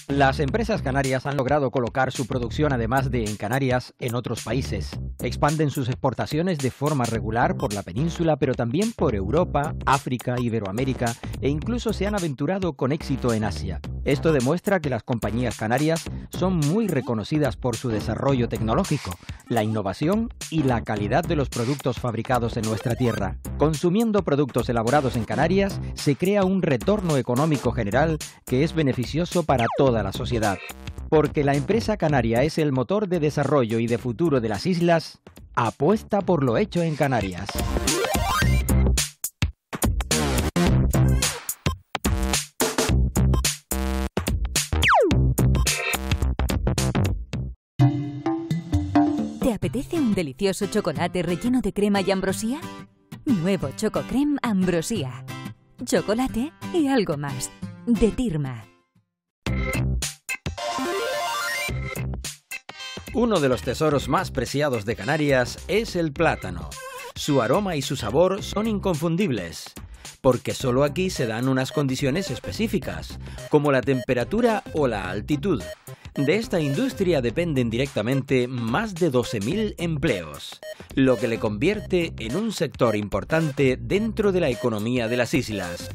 Las empresas canarias han logrado colocar su producción, además de en Canarias, en otros países. Expanden sus exportaciones de forma regular por la península, pero también por Europa, África, Iberoamérica e incluso se han aventurado con éxito en Asia. Esto demuestra que las compañías canarias son muy reconocidas por su desarrollo tecnológico, la innovación y la calidad de los productos fabricados en nuestra tierra. Consumiendo productos elaborados en Canarias, se crea un retorno económico general que es beneficioso para toda la sociedad. Porque la empresa canaria es el motor de desarrollo y de futuro de las islas, apuesta por lo hecho en Canarias. ¿Te apetece un delicioso chocolate relleno de crema y ambrosía? Nuevo Choco Crème Ambrosía. Chocolate y algo más. De Tirma. Uno de los tesoros más preciados de Canarias es el plátano. Su aroma y su sabor son inconfundibles, porque solo aquí se dan unas condiciones específicas, como la temperatura o la altitud. De esta industria dependen directamente más de 12.000 empleos, lo que le convierte en un sector importante dentro de la economía de las islas.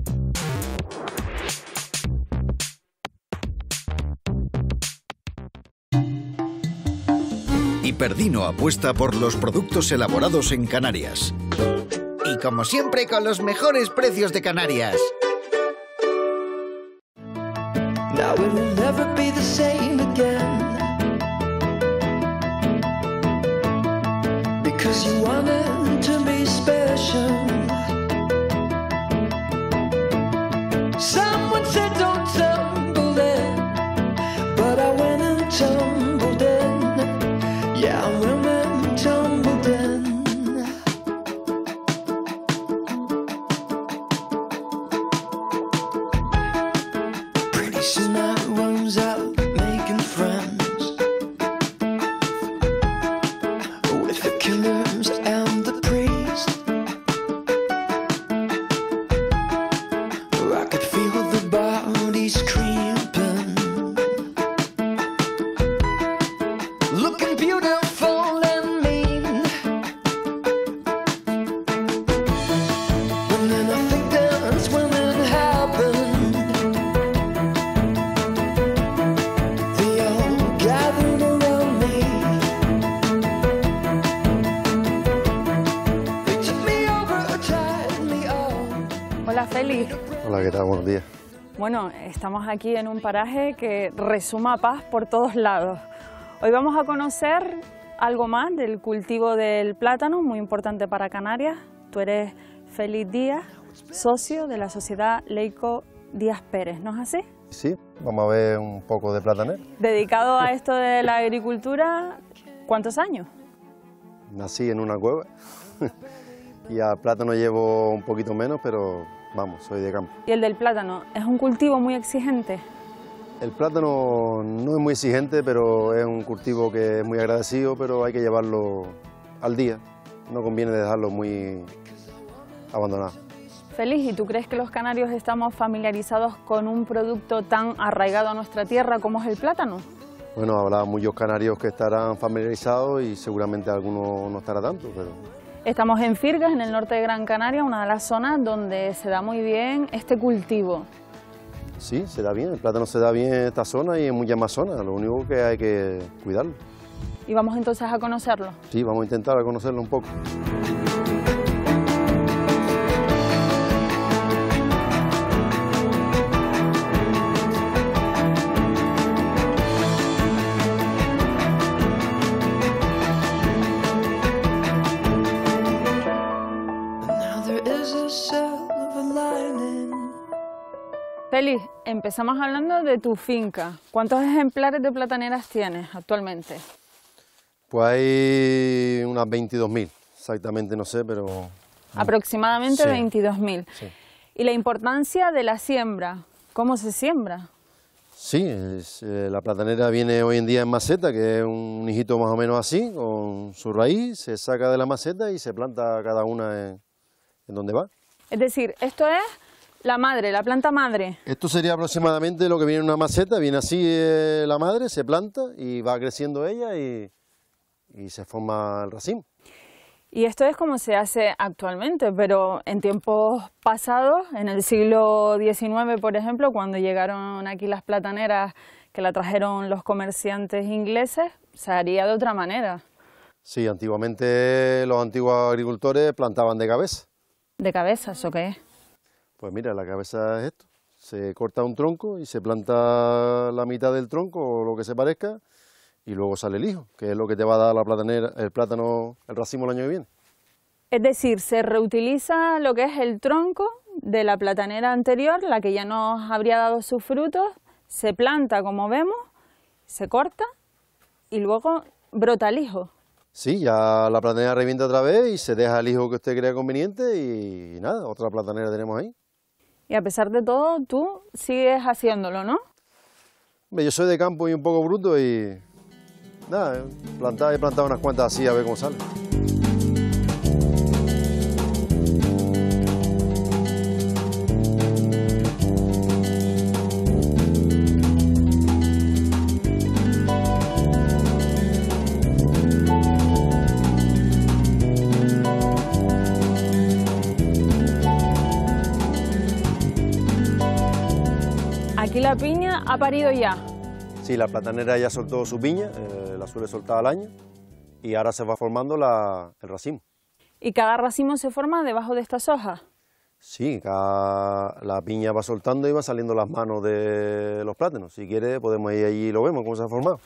Hiperdino apuesta por los productos elaborados en Canarias. Y como siempre, con los mejores precios de Canarias. Now it will never be the same again, because you wanted to be special. Someone said don't tumble in, but I went and tumbled in. Yeah, I went and tumbled in. Pretty soon I runs out making friends with the killers and the priests. I could feel the bodies creeping, looking beautiful and mean. And then I think that's when it happened. They all gathered around me. They took me over, tied me up. Hola Félix. Hola, ¿qué tal? Buenos días. Bueno, estamos aquí en un paraje que resuma paz por todos lados. Hoy vamos a conocer algo más del cultivo del plátano, muy importante para Canarias. Tú eres Félix Díaz, socio de la sociedad Leico Díaz Pérez, ¿no es así? Sí, vamos a ver un poco de platanero. Dedicado a esto de la agricultura, ¿cuántos años? Nací en una cueva y al plátano llevo un poquito menos, pero vamos, soy de campo. Y el del plátano, ¿es un cultivo muy exigente? El plátano no es muy exigente, pero es un cultivo que es muy agradecido, pero hay que llevarlo al día. No conviene dejarlo muy abandonado. Félix, ¿y tú crees que los canarios estamos familiarizados con un producto tan arraigado a nuestra tierra como es el plátano? Bueno, habrá muchos canarios que estarán familiarizados y seguramente algunos no estará tanto, pero... Estamos en Firgas, en el norte de Gran Canaria, una de las zonas donde se da muy bien este cultivo. Sí, se da bien, el plátano se da bien en esta zona y en muchas más zonas, lo único que hay que cuidarlo. ¿Y vamos entonces a conocerlo? Sí, vamos a intentar conocerlo un poco. Now there is a silver lining. Félix, empezamos hablando de tu finca. ¿Cuántos ejemplares de plataneras tienes actualmente? Pues hay unas 22.000, exactamente no sé, pero... Aproximadamente Sí. 22.000. Sí. ¿Y la importancia de la siembra? ¿Cómo se siembra? Sí, la platanera viene hoy en día en maceta, que es un hijito más o menos así, con su raíz, se saca de la maceta y se planta cada una en donde va. Es decir, esto es La madre, la planta madre. Esto sería aproximadamente lo que viene en una maceta, viene así la madre, se planta y va creciendo ella y se forma el racimo. Y esto es como se hace actualmente, pero en tiempos pasados, en el siglo XIX, por ejemplo, cuando llegaron aquí las plataneras que la trajeron los comerciantes ingleses, se haría de otra manera. Sí, antiguamente los antiguos agricultores plantaban de cabeza. ¿De cabeza? ¿Eso qué es? Pues mira, la cabeza es esto, se corta un tronco y se planta la mitad del tronco o lo que se parezca y luego sale el hijo, que es lo que te va a dar la platanera, el plátano, el racimo el año que viene. Es decir, se reutiliza lo que es el tronco de la platanera anterior, la que ya nos habría dado sus frutos, se planta como vemos, se corta y luego brota el hijo. Sí, ya la platanera revienta otra vez y se deja el hijo que usted crea conveniente y nada, otra platanera tenemos ahí. Y a pesar de todo, tú sigues haciéndolo, ¿no? Yo soy de campo y un poco bruto y nada, he plantado unas cuantas así a ver cómo sale. Aquí la piña ha parido ya. Sí, la platanera ya soltó su piña, la suele soltar al año y ahora se va formando el racimo. ¿Y cada racimo se forma debajo de estas hojas? Sí, la piña va soltando y van saliendo las manos de los plátanos. Si quiere podemos ir allí y lo vemos cómo se ha formado.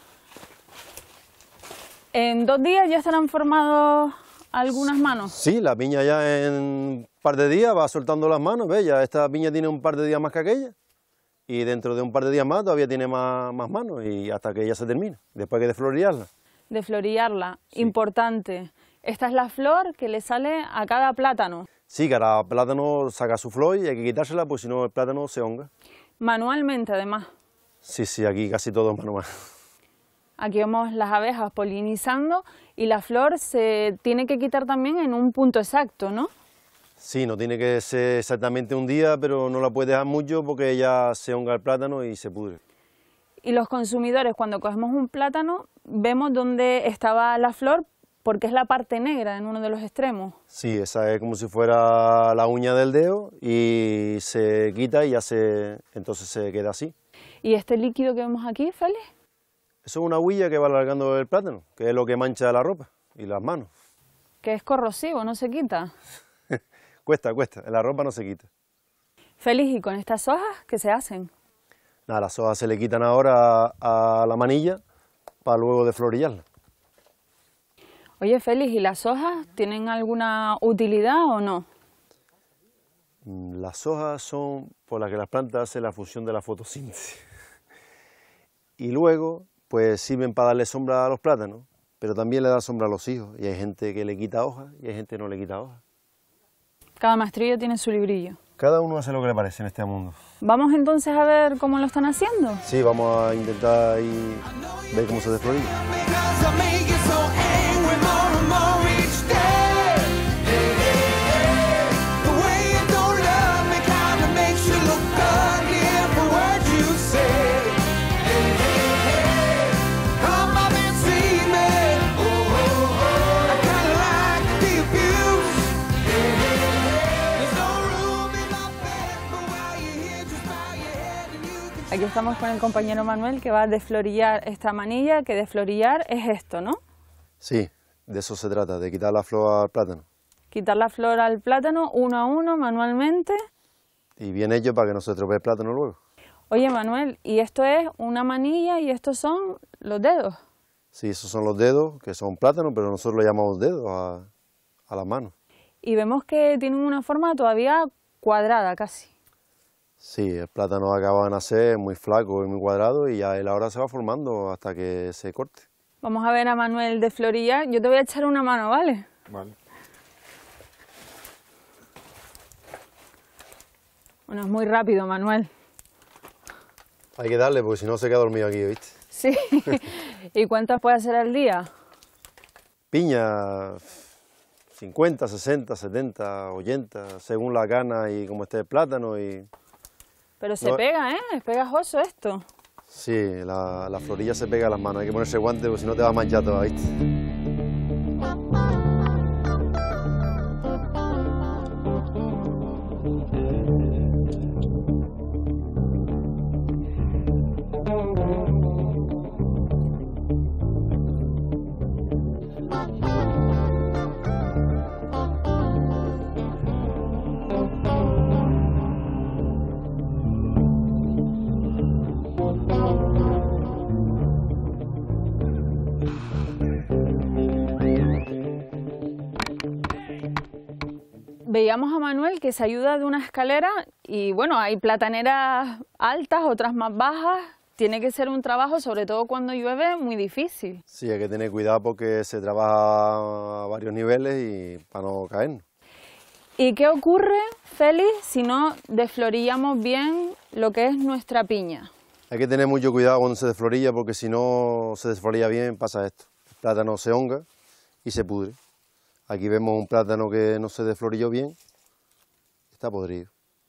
¿En 2 días ya estarán formados algunas manos? Sí, la piña ya en un par de días va soltando las manos. ¿Ves? Ya esta piña tiene un par de días más que aquella. Y dentro de un par de días más todavía tiene más manos y hasta que ella se termine, después hay que desflorillarla. Desflorillarla, Sí. Importante. Esta es la flor que le sale a cada plátano. Sí, cada plátano saca su flor y hay que quitársela, pues si no el plátano se honga. Manualmente, además. Sí, aquí casi todo es manual. Aquí vemos las abejas polinizando y la flor se tiene que quitar también en un punto exacto, ¿no? Sí, no tiene que ser exactamente un día, pero no la puedes dejar mucho porque ya se honga el plátano y se pudre. Y los consumidores, cuando cogemos un plátano, vemos dónde estaba la flor porque es la parte negra en uno de los extremos. Sí, esa es como si fuera la uña del dedo y se quita y ya entonces se queda así. ¿Y este líquido que vemos aquí, Félix? Eso es una huilla que va alargando el plátano, que es lo que mancha la ropa y las manos. Que es corrosivo, no se quita. Cuesta, la ropa no se quita. Félix, ¿y con estas hojas qué se hacen? Nada, las hojas se le quitan ahora a la manilla para luego desflorillarla. Oye, Félix, ¿y las hojas tienen alguna utilidad o no? Las hojas son por las que las plantas hacen la función de la fotosíntesis. Y luego, pues sirven para darle sombra a los plátanos, pero también le da sombra a los hijos. Y hay gente que le quita hojas y hay gente que no le quita hojas. Cada maestrillo tiene su librillo. Cada uno hace lo que le parece en este mundo. ¿Vamos entonces a ver cómo lo están haciendo? Sí, vamos a intentar y ver cómo se desflorilla. Aquí estamos con el compañero Manuel que va a desflorillar esta manilla, que desflorillar es esto, ¿no? Sí, de eso se trata, de quitar la flor al plátano. Quitar la flor al plátano uno a uno manualmente. Y bien hecho para que no se estropee el plátano luego. Oye, Manuel, ¿y esto es una manilla y estos son los dedos? Sí, esos son los dedos, que son plátanos, pero nosotros lo llamamos dedos a las manos. Y vemos que tienen una forma todavía cuadrada casi. Sí, el plátano acaba de nacer, es muy flaco y muy cuadrado y ya él ahora se va formando hasta que se corte. Vamos a ver a Manuel desflorillar. Yo te voy a echar una mano, ¿vale? Vale. Bueno, es muy rápido, Manuel. Hay que darle porque si no se queda dormido aquí, ¿viste? Sí. ¿Y cuántas puede hacer al día? Piña, 50, 60, 70, 80, según la cana y cómo esté el plátano. Pero se pega, ¿eh? Es pegajoso esto. Sí, la florilla se pega a las manos, hay que ponerse guantes porque si no te va a manchar todo, ¿viste? Veíamos a Manuel que se ayuda de una escalera y bueno, hay plataneras altas, otras más bajas. Tiene que ser un trabajo, sobre todo cuando llueve, muy difícil. Sí, hay que tener cuidado porque se trabaja a varios niveles y para no caer. ¿Y qué ocurre, Félix, si no desflorillamos bien lo que es nuestra piña? Hay que tener mucho cuidado cuando se desflorilla porque si no se desflorilla bien pasa esto. El plátano se honga y se pudre. Aquí vemos un plátano que no se desflorilló bien, está podrido.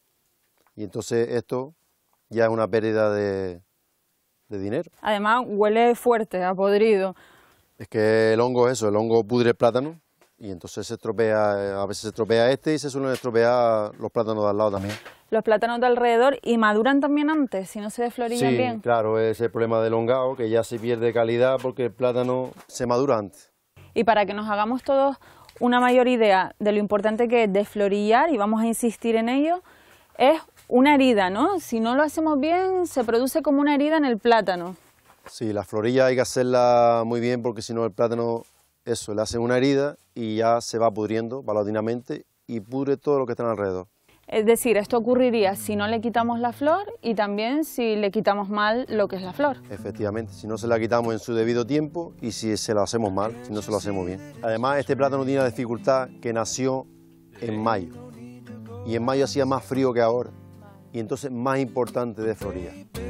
Y entonces esto ya es una pérdida de dinero. Además huele fuerte, a podrido. Es que el hongo es eso, el hongo pudre el plátano y entonces se estropea, a veces se estropea este y se suelen estropear los plátanos de al lado también. Los plátanos de alrededor y maduran también antes, si no se desflorillan bien. Sí, claro, es el problema del hongado, que ya se pierde calidad porque el plátano se madura antes. Y para que nos hagamos todos una mayor idea de lo importante que es desflorillar, y vamos a insistir en ello, es una herida, ¿no? Si no lo hacemos bien, se produce como una herida en el plátano. Sí, la florilla hay que hacerla muy bien porque si no el plátano, eso, le hace una herida y ya se va pudriendo paulatinamente y pudre todo lo que está alrededor. Es decir, esto ocurriría si no le quitamos la flor y también si le quitamos mal lo que es la flor. Efectivamente, si no se la quitamos en su debido tiempo y si se lo hacemos mal, si no se lo hacemos bien. Además, este plátano tiene la dificultad que nació en mayo y en mayo hacía más frío que ahora y entonces más importante de florillar.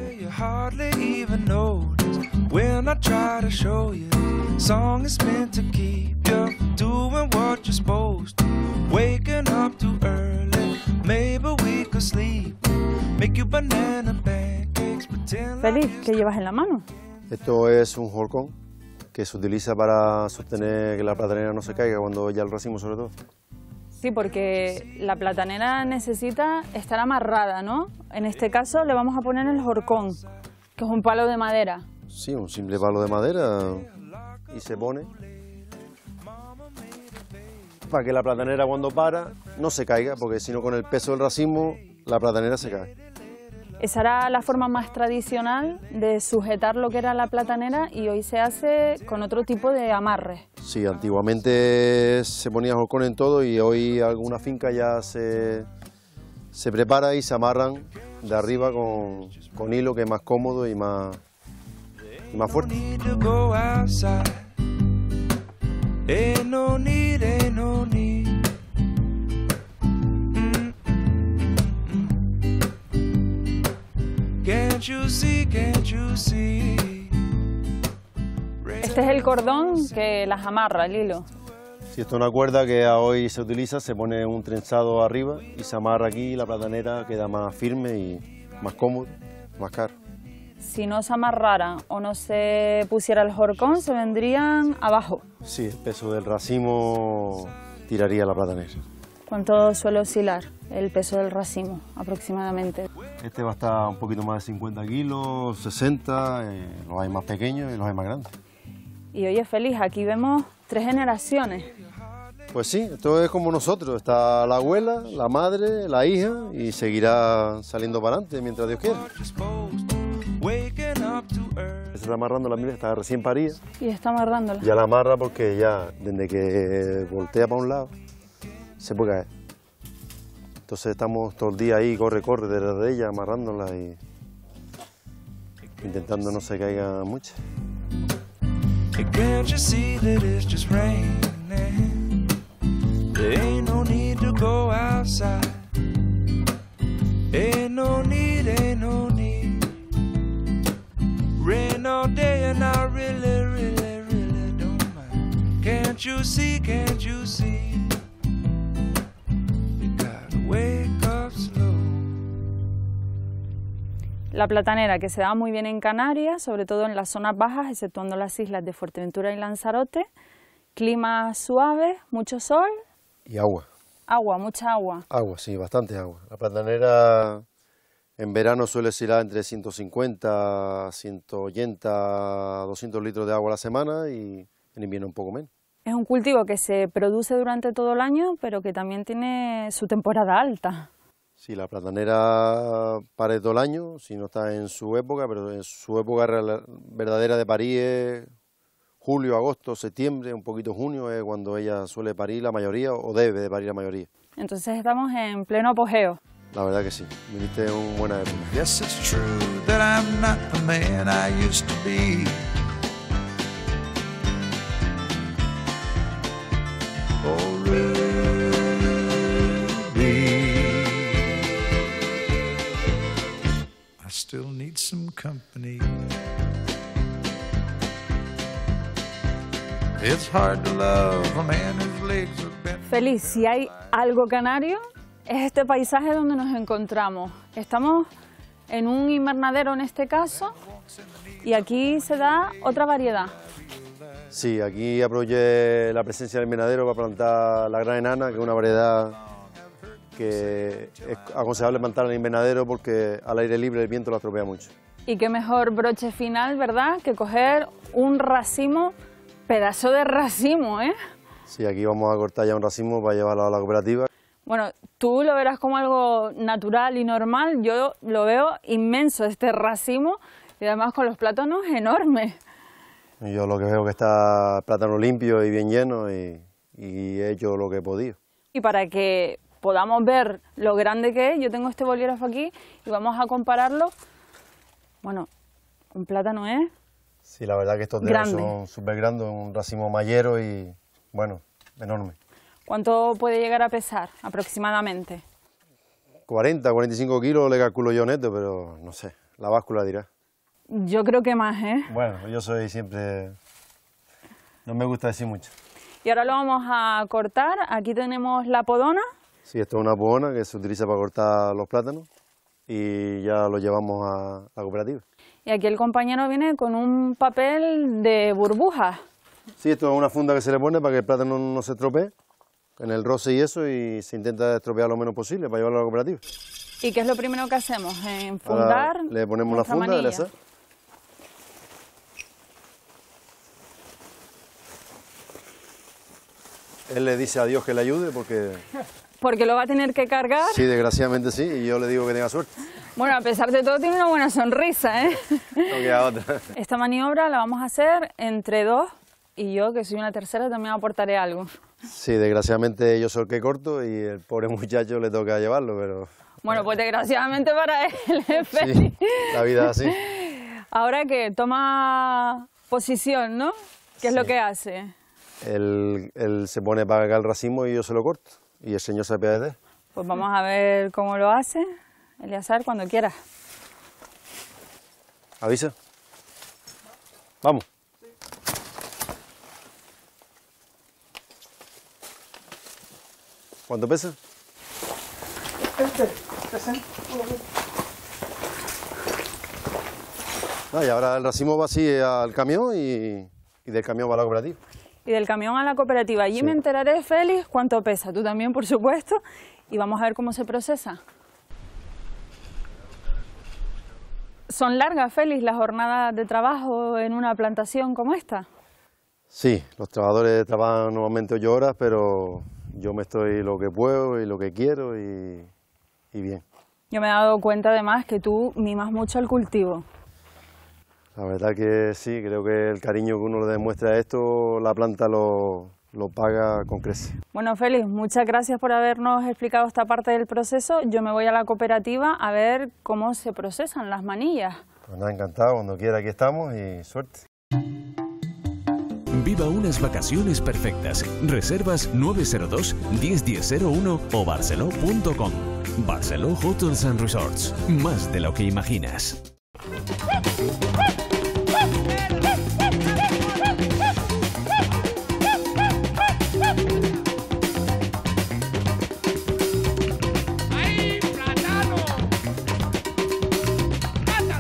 Félix, ¿qué llevas en la mano? Esto es un horcón que se utiliza para sostener que la platanera no se caiga cuando ya el racimo sobre todo. Sí, porque la platanera necesita estar amarrada, ¿no? En este caso le vamos a poner el horcón, que es un palo de madera. Sí, un simple palo de madera y se pone para que la platanera cuando para no se caiga, porque si no con el peso del racimo la platanera se cae. Esa era la forma más tradicional de sujetar lo que era la platanera y hoy se hace con otro tipo de amarre. Sí, antiguamente se ponía horcón en todo y hoy alguna finca ya se prepara y se amarran de arriba con hilo que es más cómodo y más fuerte. Este es el cordón que las amarra, el hilo. Si esto es una cuerda que hoy se utiliza, se pone un trenzado arriba y se amarra aquí y la platanera queda más firme y más cómodo, más caro. Si no se amarraran o no se pusiera el horcón, se vendrían abajo. Sí, el peso del racimo tiraría la platanera. ¿Cuánto suele oscilar el peso del racimo aproximadamente? Este va a estar un poquito más de 50 kilos, 60, los hay más pequeños y los hay más grandes. Y oye, Félix, aquí vemos 3 generaciones. Pues sí, esto es como nosotros, está la abuela, la madre, la hija y seguirá saliendo para adelante mientras Dios quiera. Se está amarrando la mira, está recién parida. Y está amarrándola. Ya la amarra porque ya, desde que voltea para un lado, se puede caer. Entonces estamos todo el día ahí, corre detrás de ella, amarrándola y intentando no se caiga mucho. Can't you see that it's just raining? There ain't no need to go outside. Ain't no need, ain't no need. Rain all day and I really, really, really don't mind. Can't you see, can't you see? La platanera, que se da muy bien en Canarias, sobre todo en las zonas bajas, exceptuando las islas de Fuerteventura y Lanzarote. Clima suave, mucho sol. Y agua. Agua, mucha agua. Agua, sí, bastante agua. La platanera en verano suele oscilar entre 150, 180, 200 litros de agua a la semana y en invierno un poco menos. Es un cultivo que se produce durante todo el año, pero que también tiene su temporada alta. Sí, la platanera pare todo el año, si no está en su época, pero en su época verdadera de parir es julio, agosto, septiembre, un poquito junio, es cuando ella suele parir la mayoría o debe de parir la mayoría. Entonces estamos en pleno apogeo. La verdad que sí, viniste en una buena época. Yes, it's true that I'm not the man I used to be. Oh, I still need some company. It's hard to love a man whose legs have been... Félix, si hay algo canario, es este paisaje donde nos encontramos. Estamos en un invernadero en este caso y aquí se da otra variedad. Sí, aquí aproveché la presencia del invernadero para plantar la gran enana, que es una variedad que es aconsejable plantar en el invernadero porque al aire libre el viento la estropea mucho. Y qué mejor broche final, ¿verdad?, que coger un racimo, pedazo de racimo, ¿eh? Sí, aquí vamos a cortar ya un racimo para llevarlo a la cooperativa. Bueno, tú lo verás como algo natural y normal, yo lo veo inmenso este racimo y además con los plátanos enormes. Yo lo que veo que está plátano limpio y bien lleno y he hecho lo que he podido. Y para que podamos ver lo grande que es, yo tengo este bolígrafo aquí y vamos a compararlo. Bueno, un plátano es Sí, la verdad que estos dedos son súper grandes, un racimo mayero y, bueno, enorme. ¿Cuánto puede llegar a pesar aproximadamente? 40, 45 kilos le calculo yo neto, pero no sé, la báscula dirá. Yo creo que más, ¿eh? Bueno, yo soy siempre... no me gusta decir mucho. Y ahora lo vamos a cortar. Aquí tenemos la podona. Sí, esto es una podona que se utiliza para cortar los plátanos y ya lo llevamos a la cooperativa. Y aquí el compañero viene con un papel de burbujas. Sí, esto es una funda que se le pone para que el plátano no se estropee en el roce y eso, y se intenta estropear lo menos posible para llevarlo a la cooperativa. ¿Y qué es lo primero que hacemos? Enfundar. Ahora le ponemos la funda del azar. Él le dice a Dios que le ayude porque... Porque lo va a tener que cargar. Sí, desgraciadamente sí, y yo le digo que tenga suerte. Bueno, a pesar de todo tiene una buena sonrisa, ¿eh? No queda otra. Esta maniobra la vamos a hacer entre dos y yo, que soy una tercera, también aportaré algo. Sí, desgraciadamente yo soy el que corto y el pobre muchacho le toca llevarlo, pero... Bueno, pues desgraciadamente para él, Félix. Sí, la vida es así. Ahora que toma posición, ¿no? ¿Qué es lo que hace? Él se pone para cargar el racimo y yo se lo corto. Y el señor se apiada de él. Pues vamos a ver cómo lo hace. Eleazar, cuando quieras. ¿Avisa? Vamos. ¿Cuánto pesa? Y ahora el racimo va así al camión y del camión va a la cooperativa. Y del camión a la cooperativa. Allí me enteraré, Félix, cuánto pesa. Tú también, por supuesto. Y vamos a ver cómo se procesa. ¿Son largas, Félix, las jornadas de trabajo en una plantación como esta? Sí, los trabajadores trabajan normalmente 8 horas, pero yo me estoy lo que puedo y lo que quiero y bien. Yo me he dado cuenta además que tú mimas mucho el cultivo. La verdad que sí, creo que el cariño que uno le demuestra a esto, la planta lo paga con creces. Bueno, Félix, muchas gracias por habernos explicado esta parte del proceso. Yo me voy a la cooperativa a ver cómo se procesan las manillas. Pues nada, encantado, cuando quiera aquí estamos y suerte. Viva unas vacaciones perfectas. Reservas 902 101001 o barceló.com. Barceló Hotels and Resorts. Más de lo que imaginas. ¡Ahí, plátano!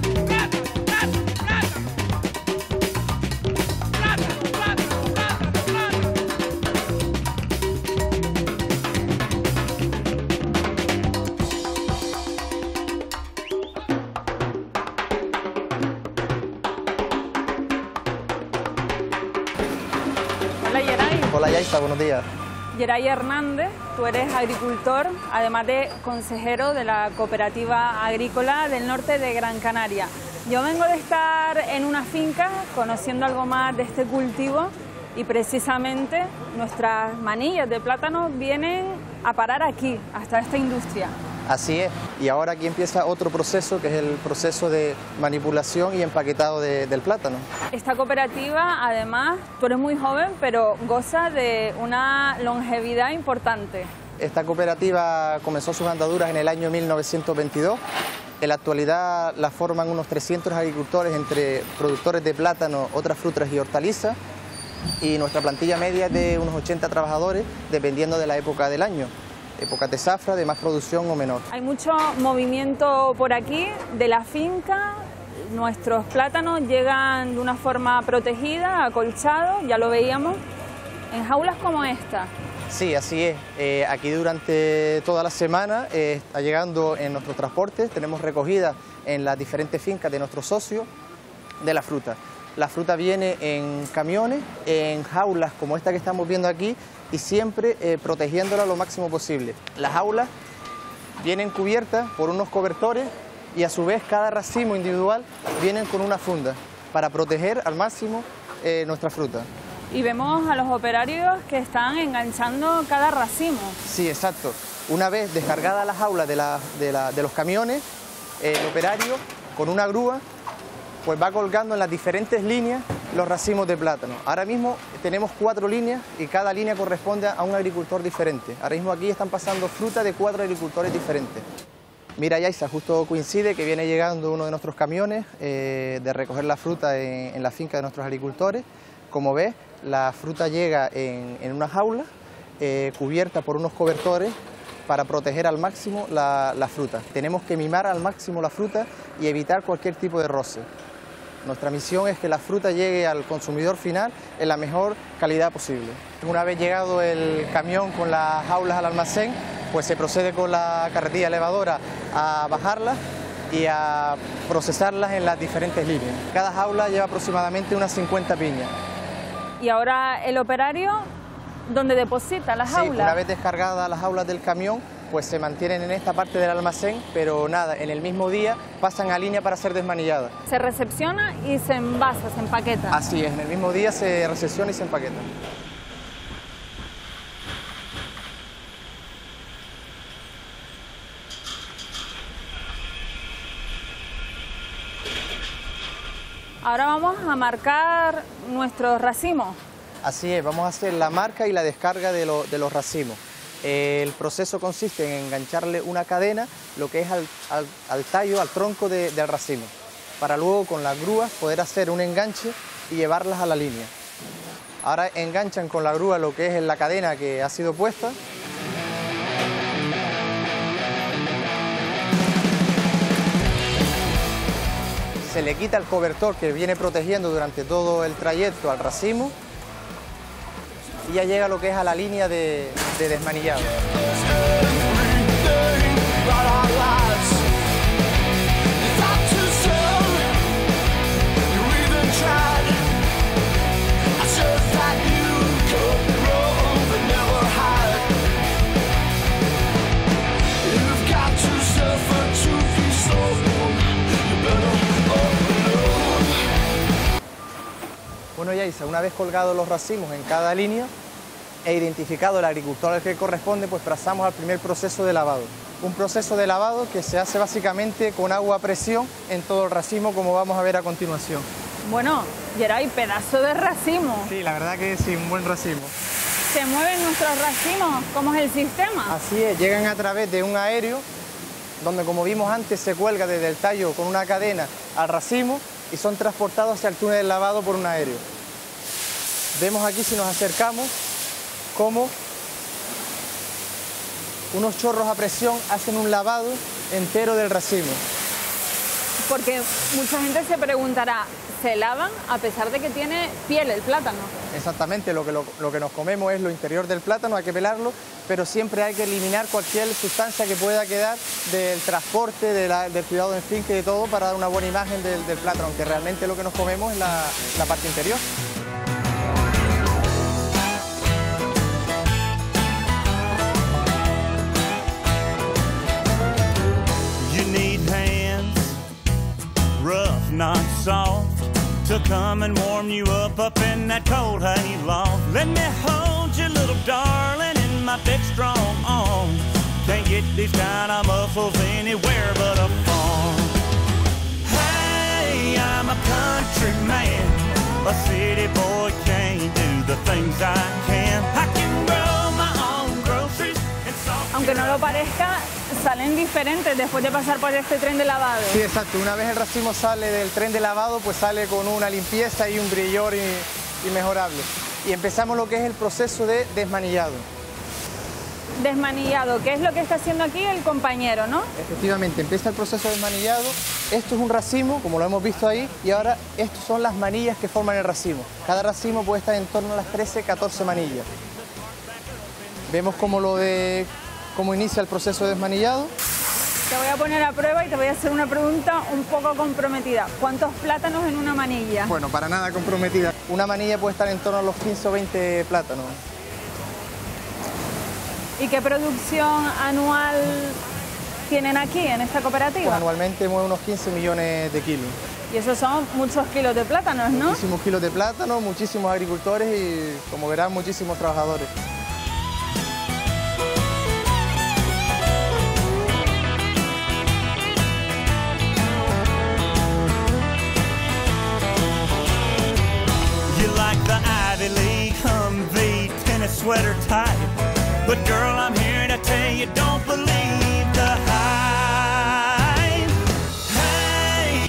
Hola Yaisa, buenos días. Geray Hernández, tú eres agricultor, además de consejero de la Cooperativa Agrícola del Norte de Gran Canaria. Yo vengo de estar en una finca conociendo algo más de este cultivo y precisamente nuestras manillas de plátano vienen a parar aquí, hasta esta industria. Así es, y ahora aquí empieza otro proceso que es el proceso de manipulación y empaquetado del plátano. Esta cooperativa, además, tú eres muy joven, pero goza de una longevidad importante. Esta cooperativa comenzó sus andaduras en el año 1922. En la actualidad la forman unos 300 agricultores entre productores de plátano, otras frutas y hortalizas, y nuestra plantilla media es de unos 80 trabajadores, dependiendo de la época del año. Época de zafra, de más producción o menor. Hay mucho movimiento por aquí de la finca, nuestros plátanos llegan de una forma protegida, acolchados, ya lo veíamos, en jaulas como esta. Sí, así es. Aquí durante toda la semana está llegando en nuestros transportes, tenemos recogida en las diferentes fincas de nuestros socios de la fruta. La fruta viene en camiones, en jaulas como esta que estamos viendo aquí, y siempre protegiéndola lo máximo posible. Las jaulas vienen cubiertas por unos cobertores y a su vez cada racimo individual vienen con una funda para proteger al máximo nuestra fruta. Y vemos a los operarios que están enganchando cada racimo. Sí, exacto. Una vez descargada la jaula de los camiones, el operario con una grúa pues va colgando en las diferentes líneas los racimos de plátano. Ahora mismo tenemos 4 líneas y cada línea corresponde a un agricultor diferente. Ahora mismo aquí están pasando fruta de 4 agricultores diferentes. Mira Yaisa, justo coincide que viene llegando uno de nuestros camiones de recoger la fruta en la finca de nuestros agricultores. Como ves, la fruta llega en una jaula cubierta por unos cobertores para proteger al máximo la fruta. Tenemos que mimar al máximo la fruta y evitar cualquier tipo de roce. Nuestra misión es que la fruta llegue al consumidor final en la mejor calidad posible. Una vez llegado el camión con las jaulas al almacén, pues se procede con la carretilla elevadora a bajarlas y a procesarlas en las diferentes líneas. Cada jaula lleva aproximadamente unas 50 piñas. Y ahora el operario, ¿dónde deposita las jaulas? Sí, una vez descargadas las jaulas del camión, pues se mantienen en esta parte del almacén, pero nada, en el mismo día pasan a línea para ser desmanilladas. Se recepciona y se envasa, se empaqueta. Así es, en el mismo día se recepciona y se empaqueta. Ahora vamos a marcar nuestros racimos. Así es, vamos a hacer la marca y la descarga de los racimos. El proceso consiste en engancharle una cadena, lo que es al tallo, al tronco del racimo, para luego con las grúas poder hacer un enganche y llevarlas a la línea. Ahora enganchan con la grúa lo que es la cadena que ha sido puesta. Se le quita el cobertor que viene protegiendo durante todo el trayecto al racimo y ya llega lo que es a la línea de desmanillado. Bueno, Yaisa, una vez colgados los racimos en cada línea e identificado el agricultor al que corresponde, pues pasamos al primer proceso de lavado. Un proceso de lavado que se hace básicamente con agua a presión en todo el racimo, como vamos a ver a continuación. Bueno, Geray, pedazo de racimo. Sí, la verdad que sí, un buen racimo. ¿Se mueven nuestros racimos? ¿Cómo es el sistema? Así es, llegan a través de un aéreo, donde como vimos antes se cuelga desde el tallo con una cadena al racimo y son transportados hacia el túnel de lavado por un aéreo. Vemos aquí, si nos acercamos, cómo unos chorros a presión hacen un lavado entero del racimo. Porque mucha gente se preguntará, ¿se lavan a pesar de que tiene piel el plátano? Exactamente, lo que nos comemos es lo interior del plátano, hay que pelarlo, pero siempre hay que eliminar cualquier sustancia que pueda quedar del transporte, del cuidado en finca y de todo para dar una buena imagen del plátano, aunque realmente lo que nos comemos es la parte interior. soft to come and warm you up in that cold honey loft. Let me hold you, little darling, in my big strong arms. Can't get these kind of muscles anywhere but a farm. Hey, I'm a country man, a city boy can't do the things I can. I can grow my own groceries and salt. Aunque no lo parezca, salen diferentes después de pasar por este tren de lavado. Sí, exacto. Una vez el racimo sale del tren de lavado, pues sale con una limpieza y un brillor inmejorable. Y empezamos lo que es el proceso de desmanillado. Desmanillado, ¿qué es lo que está haciendo aquí el compañero, no? Efectivamente, empieza el proceso de desmanillado. Esto es un racimo, como lo hemos visto ahí, y ahora estas son las manillas que forman el racimo. Cada racimo puede estar en torno a las 13, 14 manillas. Vemos cómo inicia el proceso de desmanillado. Te voy a poner a prueba y te voy a hacer una pregunta un poco comprometida. ¿Cuántos plátanos en una manilla? Bueno, para nada comprometida. Una manilla puede estar en torno a los 15 o 20 plátanos. ¿Y qué producción anual tienen aquí, en esta cooperativa? Pues anualmente mueve unos 15 millones de kilos. Y esos son muchos kilos de plátanos, ¿no? Muchísimos kilos de plátano, muchísimos agricultores y, como verán, muchísimos trabajadores. You like the Ivy League Humvee tennis sweater type. But girl, I'm here to tell you, don't believe the hype. Hey.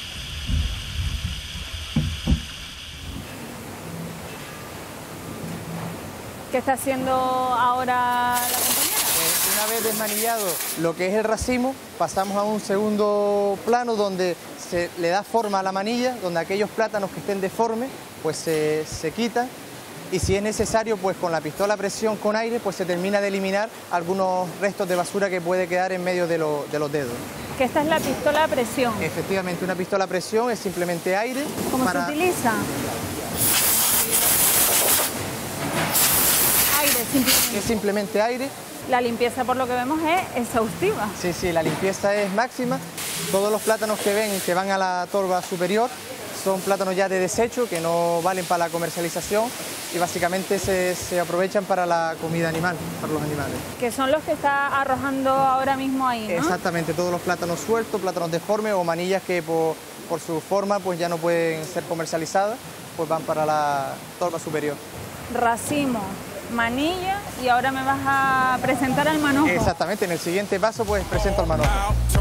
¿Qué está haciendo ahora la compañera? Una vez desmanillado lo que es el racimo, pasamos a un segundo plano donde se le da forma a la manilla, donde aquellos plátanos que estén deformes pues se quitan. Y si es necesario, pues con la pistola a presión con aire, pues se termina de eliminar algunos restos de basura que puede quedar en medio de los dedos. Que esta es la pistola a presión. Efectivamente, una pistola a presión es simplemente aire. ¿Cómo se utiliza? Aire, simplemente. Es simplemente aire. La limpieza, por lo que vemos, es exhaustiva. Sí, sí, la limpieza es máxima. Todos los plátanos que ven que van a la torba superior son plátanos ya de desecho, que no valen para la comercialización y básicamente se aprovechan para la comida animal, para los animales. Que son los que está arrojando ahora mismo ahí, ¿no? Exactamente, todos los plátanos sueltos, plátanos deformes o manillas que por su forma pues ya no pueden ser comercializadas, pues van para la torba superior. Racimo, manilla y ahora me vas a presentar al manojo. Exactamente, en el siguiente paso pues presento al manojo.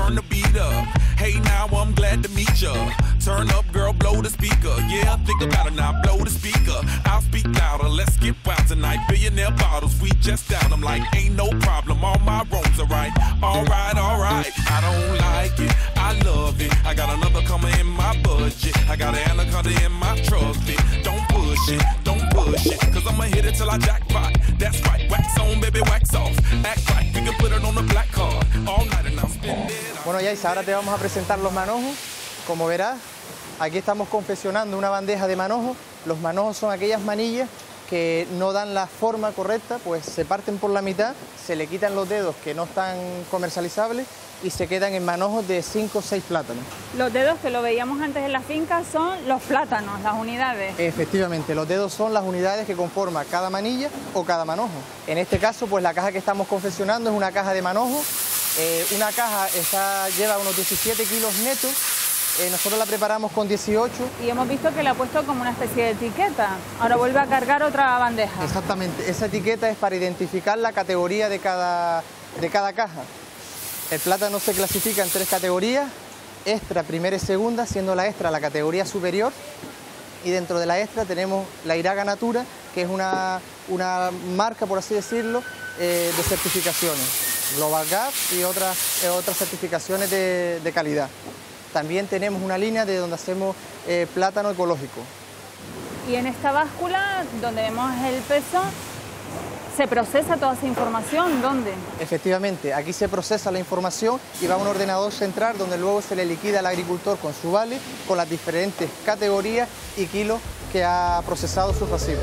Hey, now I'm glad to meet ya. Turn up, girl, blow the speaker. Yeah, think about it now, blow the speaker. I'll speak louder, let's get wild tonight. Billionaire bottles, we just down. I'm like, ain't no problem, all my wrongs are right. All right, I don't like it, I love it. I got another coming in my budget. I got an anaconda in my truck fit. Don't push it, cause I'ma hit it till I jackpot. That's right, wax on, baby, wax off. Act right, we can put it on the black card. All night and I'll spend it. Bueno, Yaisa, ahora te vamos a presentar los manojos. Como verás, aquí estamos confeccionando una bandeja de manojos. Los manojos son aquellas manillas que no dan la forma correcta, pues se parten por la mitad, se le quitan los dedos que no están comercializables y se quedan en manojos de 5 o 6 plátanos. Los dedos que lo veíamos antes en la finca son los plátanos, las unidades. Efectivamente, los dedos son las unidades que conforman cada manilla o cada manojo. En este caso, pues la caja que estamos confeccionando es una caja de manojo. Una caja lleva unos 17 kilos netos. Nosotros la preparamos con 18. Y hemos visto que le ha puesto como una especie de etiqueta. Ahora vuelve a cargar otra bandeja. Exactamente, esa etiqueta es para identificar la categoría de cada caja. El plátano se clasifica en 3 categorías: extra, primera y segunda, siendo la extra la categoría superior. Y dentro de la extra tenemos la Iraga Natura, que es una marca, por así decirlo, de certificaciones. Global Gap y otras certificaciones de calidad. También tenemos una línea de donde hacemos plátano ecológico. Y en esta báscula, donde vemos el peso, ¿se procesa toda esa información? ¿Dónde? Efectivamente, aquí se procesa la información y va a un ordenador central donde luego se le liquida al agricultor con su vale, con las diferentes categorías y kilos que ha procesado su racimo.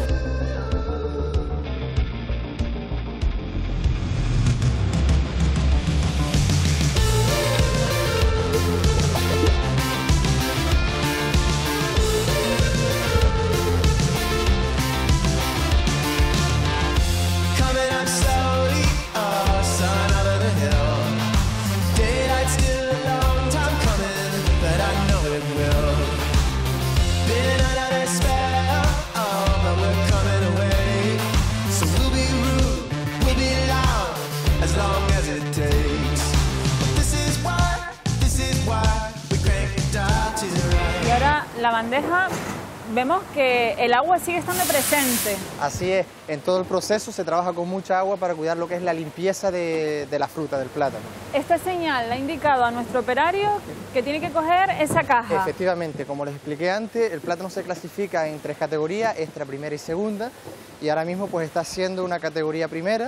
bandeja vemos que el agua sigue estando presente. Así es, en todo el proceso se trabaja con mucha agua para cuidar lo que es la limpieza de la fruta, del plátano. Esta señal le ha indicado a nuestro operario que tiene que coger esa caja. Efectivamente, como les expliqué antes, el plátano se clasifica en 3 categorías, extra, primera y segunda, y ahora mismo pues está haciendo una categoría primera.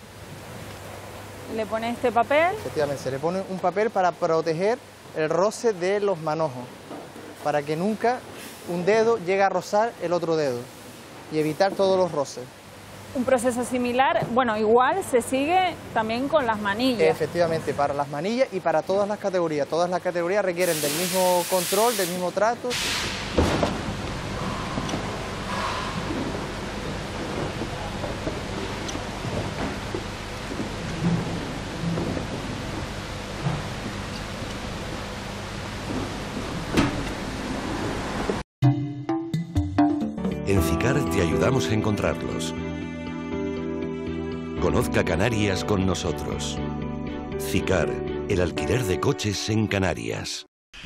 Le pone este papel. Efectivamente, se le pone un papel para proteger el roce de los manojos, para que nunca un dedo llegue a rozar el otro dedo y evitar todos los roces. Un proceso similar, bueno, igual se sigue también con las manillas. Efectivamente, para las manillas y para todas las categorías. Todas las categorías requieren del mismo control, del mismo trato. En CICAR te ayudamos a encontrarlos. Conozca Canarias con nosotros. CICAR, el alquiler de coches en Canarias.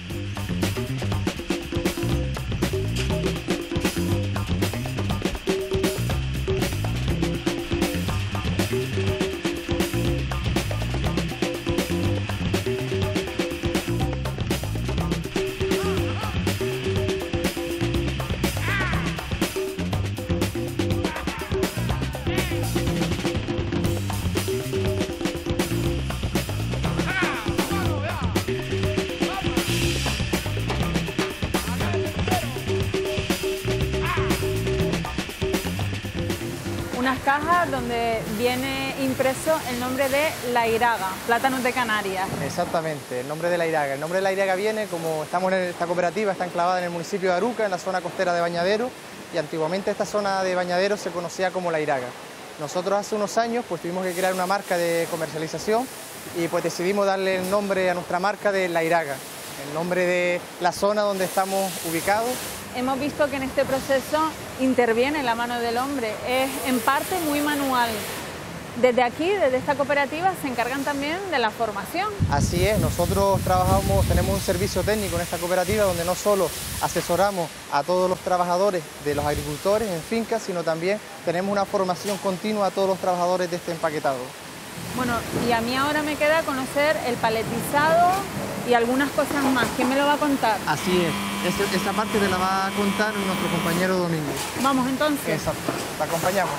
Unas cajas donde viene impreso el nombre de La Iraga, Plátanos de Canarias. Exactamente, el nombre de La Iraga. El nombre de La Iraga viene, como estamos en esta cooperativa, está enclavada en el municipio de Aruca, en la zona costera de Bañadero, y antiguamente esta zona de Bañadero se conocía como La Iraga. Nosotros hace unos años pues tuvimos que crear una marca de comercialización y pues decidimos darle el nombre a nuestra marca de La Iraga, el nombre de la zona donde estamos ubicados. Hemos visto que en este proceso interviene la mano del hombre, es en parte muy manual. Desde aquí, desde esta cooperativa, se encargan también de la formación. Así es, nosotros tenemos un servicio técnico en esta cooperativa donde no solo asesoramos a todos los trabajadores de los agricultores en fincas, sino también tenemos una formación continua a todos los trabajadores de este empaquetado. Bueno, y a mí ahora me queda conocer el paletizado y algunas cosas más. ¿Quién me lo va a contar? Así es, esa parte te la va a contar nuestro compañero Domingo. Vamos entonces. Exacto, te acompañamos.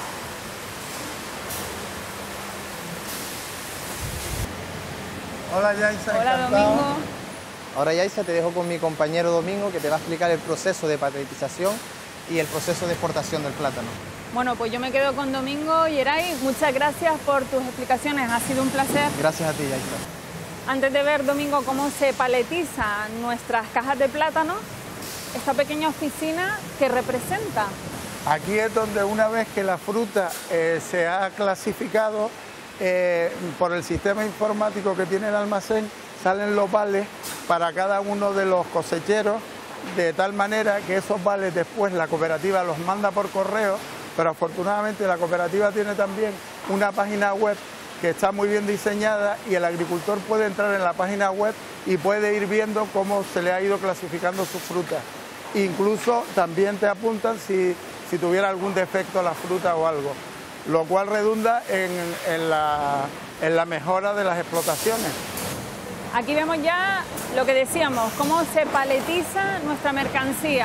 Hola Yaisa. Hola Domingo. Ahora Yaisa, te dejo con mi compañero Domingo que te va a explicar el proceso de paletización y el proceso de exportación del plátano. Bueno, pues yo me quedo con Domingo. Yeray, muchas gracias por tus explicaciones, ha sido un placer. Gracias a ti, Yaisa. Antes de ver, Domingo, cómo se paletizan nuestras cajas de plátano, esta pequeña oficina, ¿qué representa? Aquí es donde una vez que la fruta se ha clasificado por el sistema informático que tiene el almacén, salen los vales para cada uno de los cosecheros, de tal manera que esos vales después la cooperativa los manda por correo, pero afortunadamente la cooperativa tiene también una página web que está muy bien diseñada y el agricultor puede entrar en la página web y puede ir viendo cómo se le ha ido clasificando su fruta. Incluso también te apuntan si tuviera algún defecto la fruta o algo, lo cual redunda en la mejora de las explotaciones. Aquí vemos ya lo que decíamos, cómo se paletiza nuestra mercancía.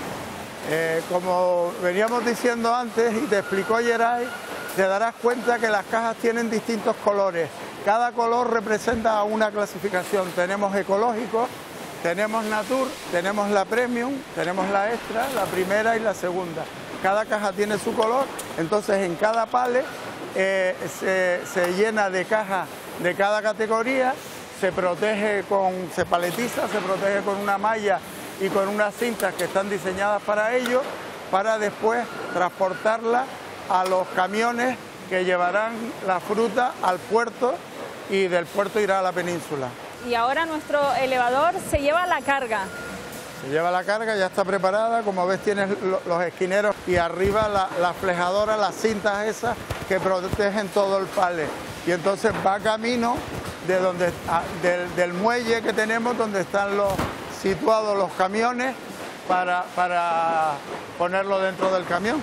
Como veníamos diciendo antes y te explicó Yeray, te darás cuenta que las cajas tienen distintos colores. Cada color representa una clasificación. Tenemos ecológico, tenemos natur, tenemos la premium, tenemos la extra, la primera y la segunda. Cada caja tiene su color, entonces en cada pallet se llena de caja de cada categoría, se paletiza, se protege con una malla y con unas cintas que están diseñadas para ello, para después transportarla a los camiones que llevarán la fruta al puerto y del puerto irá a la península. Y ahora nuestro elevador se lleva la carga. Se lleva la carga, ya está preparada, como ves tienes los esquineros y arriba la flejadora, las cintas esas que protegen todo el pallet. Y entonces va camino de del muelle que tenemos donde están situados los camiones para ponerlo dentro del camión.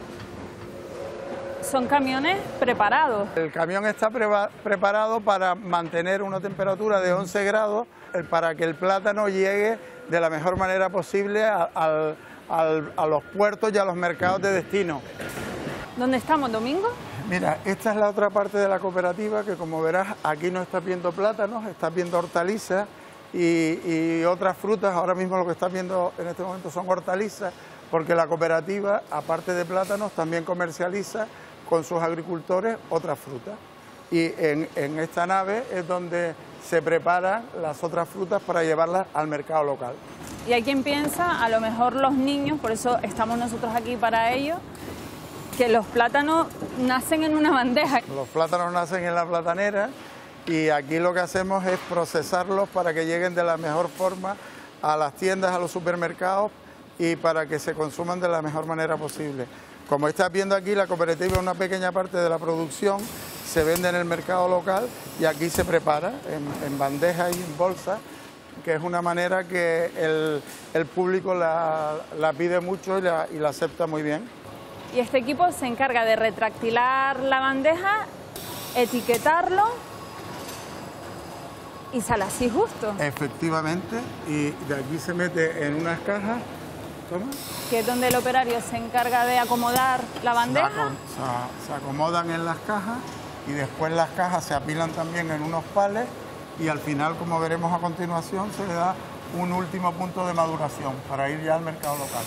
Son camiones preparados. El camión está preparado para mantener una temperatura de 11 grados para que el plátano llegue de la mejor manera posible a los puertos y a los mercados de destino. ¿Dónde estamos, Domingo? Mira, esta es la otra parte de la cooperativa que, como verás, aquí no estás viendo plátanos, estás viendo hortalizas y otras frutas. Ahora mismo lo que estás viendo en este momento son hortalizas, porque la cooperativa, aparte de plátanos, también comercializa con sus agricultores otras frutas. Y en esta nave es donde se preparan las otras frutas para llevarlas al mercado local. Y hay quien piensa, a lo mejor los niños, por eso estamos nosotros aquí para ello, que los plátanos nacen en una bandeja. Los plátanos nacen en la platanera y aquí lo que hacemos es procesarlos para que lleguen de la mejor forma a las tiendas, a los supermercados y para que se consuman de la mejor manera posible. Como estás viendo aquí, la cooperativa es una pequeña parte de la producción, se vende en el mercado local y aquí se prepara en bandejas y en bolsas, que es una manera que el público la pide mucho y la acepta muy bien. Y este equipo se encarga de retractilar la bandeja, etiquetarlo y sale así justo. Efectivamente, y de aquí se mete en unas cajas. ¿Toma? Que es donde el operario se encarga de acomodar la bandeja. Se acomodan en las cajas y después las cajas se apilan también en unos palets y al final, como veremos a continuación, se le da un último punto de maduración para ir ya al mercado local.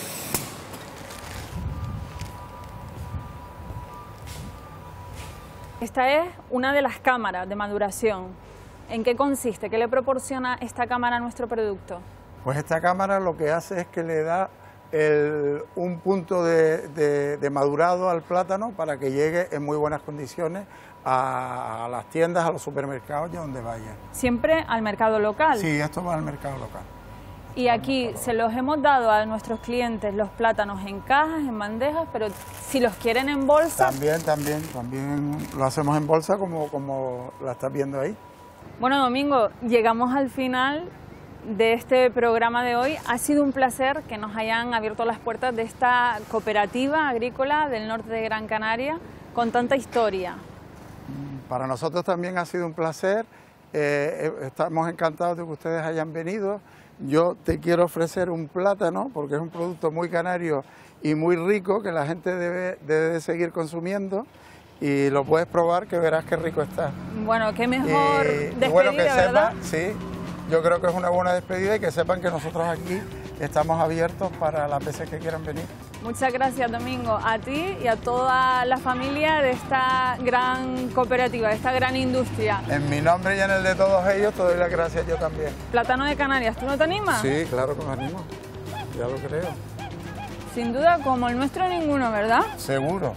Esta es una de las cámaras de maduración. ¿En qué consiste? ¿Qué le proporciona esta cámara a nuestro producto? Pues esta cámara lo que hace es que le da un punto de madurado al plátano para que llegue en muy buenas condiciones a las tiendas, a los supermercados y a donde vaya. ¿Siempre al mercado local? Sí, esto va al mercado local. Y aquí se los hemos dado a nuestros clientes los plátanos en cajas, en bandejas, pero si los quieren en bolsa... También lo hacemos en bolsa como la estás viendo ahí. Bueno, Domingo, llegamos al final de este programa de hoy. Ha sido un placer que nos hayan abierto las puertas de esta cooperativa agrícola del norte de Gran Canaria con tanta historia. Para nosotros también ha sido un placer. Estamos encantados de que ustedes hayan venido. Yo te quiero ofrecer un plátano porque es un producto muy canario y muy rico que la gente debe de seguir consumiendo y lo puedes probar que verás qué rico está. Bueno, qué mejor despedida, bueno, que ¿verdad? Sí, yo creo que es una buena despedida y que sepan que nosotros aquí estamos abiertos para las veces que quieran venir. Muchas gracias, Domingo, a ti y a toda la familia de esta gran cooperativa, de esta gran industria. En mi nombre y en el de todos ellos te doy las gracias yo también. Plátano de Canarias, ¿tú no te animas? Sí, claro que me animo, ya lo creo. Sin duda, como el nuestro, ninguno, ¿verdad? Seguro.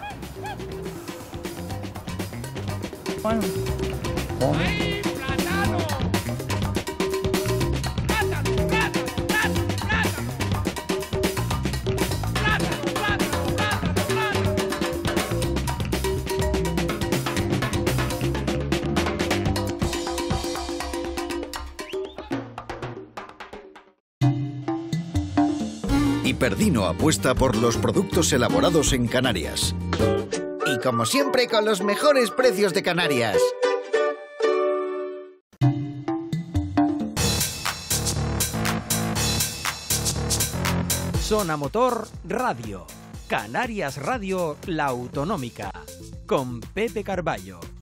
Bueno. ¿Cómo? Hiperdino apuesta por los productos elaborados en Canarias. Y como siempre, con los mejores precios de Canarias. Zona Motor Radio. Canarias Radio, la autonómica. Con Pepe Carballo.